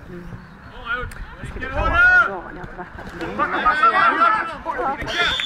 Skulle ta det bra, jeg har vært her.